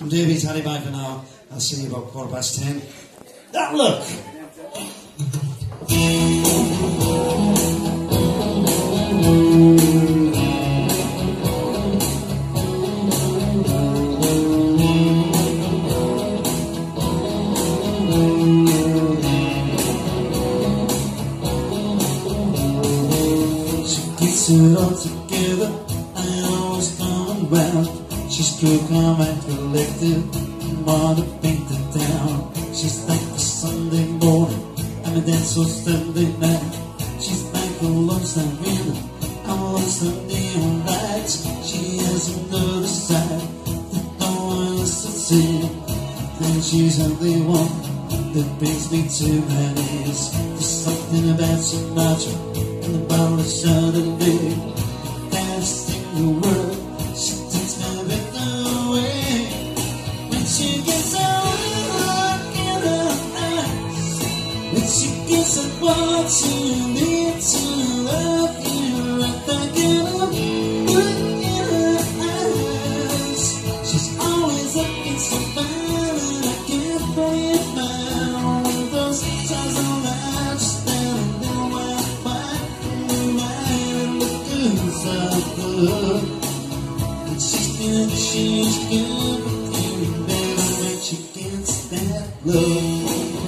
I'm Davey, Tally bye for now. I'll see you about 10:15. That look! Gets it all together, I always come around. She's cool, calm and collected, and want to paint it down. She's like a Sunday morning, and a dance on Sunday night. She's like a lonesome winner, I'm a lonesome neon lights. She has another side that no one else has seen. Then she's the one that brings me to my knees. There's something about Sinatra and the bottle of Chardonnay. Best in the world, she takes my breath away. When she gets a look in her eyes, when she gets a what you need to love you, right back in her look in her eyes. She's always looking so fine, and I can't believe now. With those stars on the just standing there, wide. And she's good, but even better when she gets that love.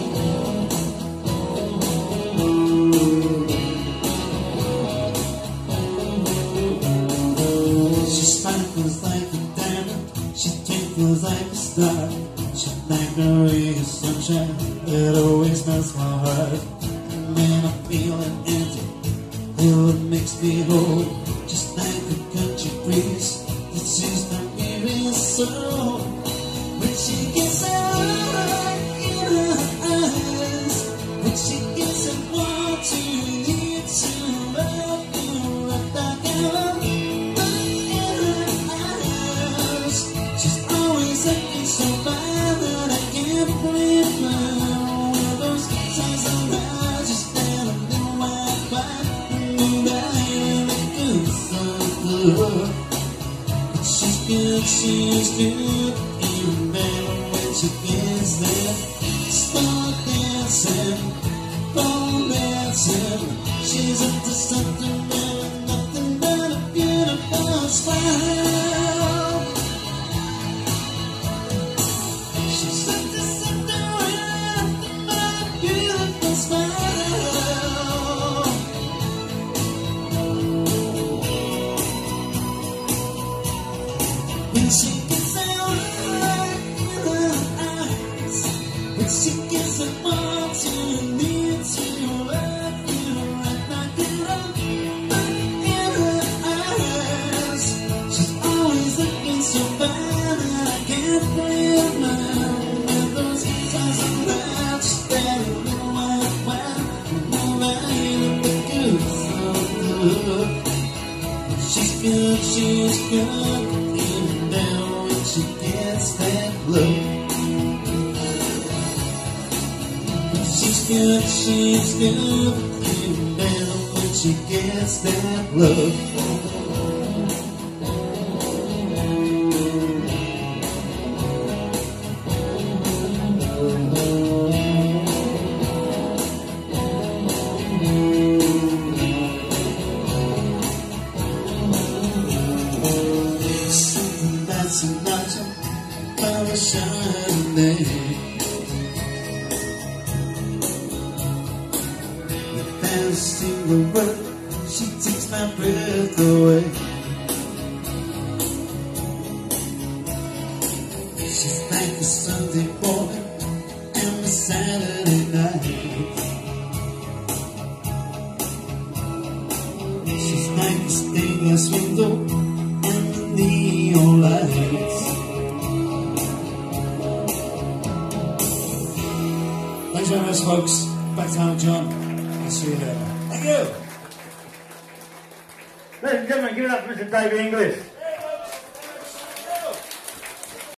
She sparkles like a diamond, she twinkles like a star. She's like a ray of sunshine that always melts my heart. And when I'm feeling empty, it makes me whole, just like a country breeze that soothes my weary soul. When she gets a light in her eyes, when she gets a what you need to love you, right back in her eyes. She's always looking so fine that I can't believe now. With those eyes on her, just standing there wide. She's good, even better when she gets there. Start dancing, pole dancing. She's up to something better, nothing but a beautiful smile. She's up to something better, nothing but a beautiful smile. When she gets a light in her eyes, when she gets a what you need to love you, right back in her eyes. She's always looking so fine that I can't believe now. With those eyes on her, just standing there wide, nobody but good, so good. She's good. Down when she gets that look. She's good, even better when she gets that look. Sinatra, by the Chardonnay. The best in the world, she takes my breath away. She's like a Sunday morning and a Saturday night. She's like a stainless window neon lights. Thanks very much, folks. Back to Howard John. I'll see you later. Thank you. Ladies and gentlemen, give it up for Mr. David Inglis.